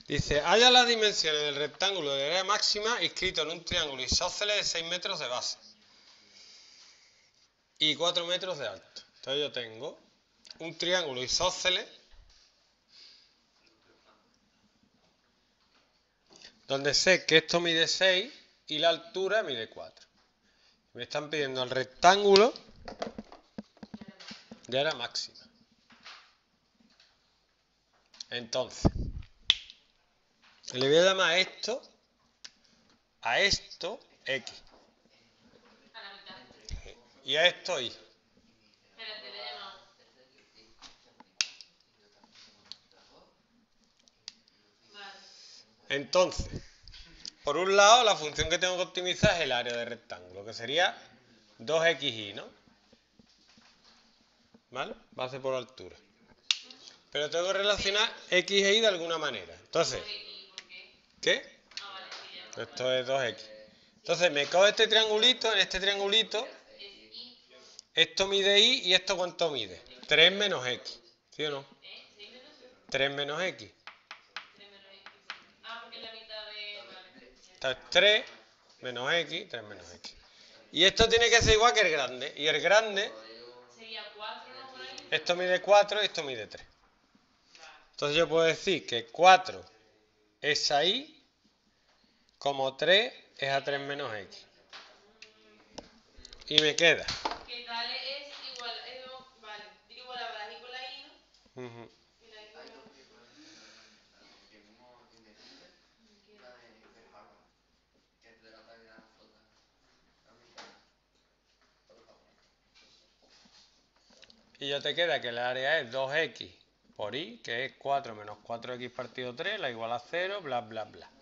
Dice, halla las dimensiones del rectángulo de área máxima inscrito en un triángulo isósceles de 6 metros de base y 4 metros de alto. Entonces yo tengo un triángulo isósceles donde sé que esto mide 6 y la altura mide 4. Me están pidiendo el rectángulo de área máxima. Entonces, le voy a llamar a esto X. Y a esto Y. Entonces, por un lado, la función que tengo que optimizar es el área del rectángulo, que sería 2xy, ¿no? ¿Vale? Base por altura. Pero tengo que relacionar x e y de alguna manera. Entonces, ¿qué? Esto es 2x. Entonces, me cojo este triangulito, en este triangulito, esto mide y y esto ¿cuánto mide? 3 menos x. ¿Sí o no? 3 menos x. Entonces, 3 menos x, 3 menos x. Y esto tiene que ser igual que el grande. Y el grande, esto mide 4 y esto mide 3. Entonces yo puedo decir que 4 es a y, como 3 es a 3 menos x. Y me queda. Que tal es igual, vale, igual a la y con la i, ¿no? Uh-huh. Y ya te queda que el área es 2x por y, que es 4 menos 4x partido 3, la igual a 0, bla, bla, bla.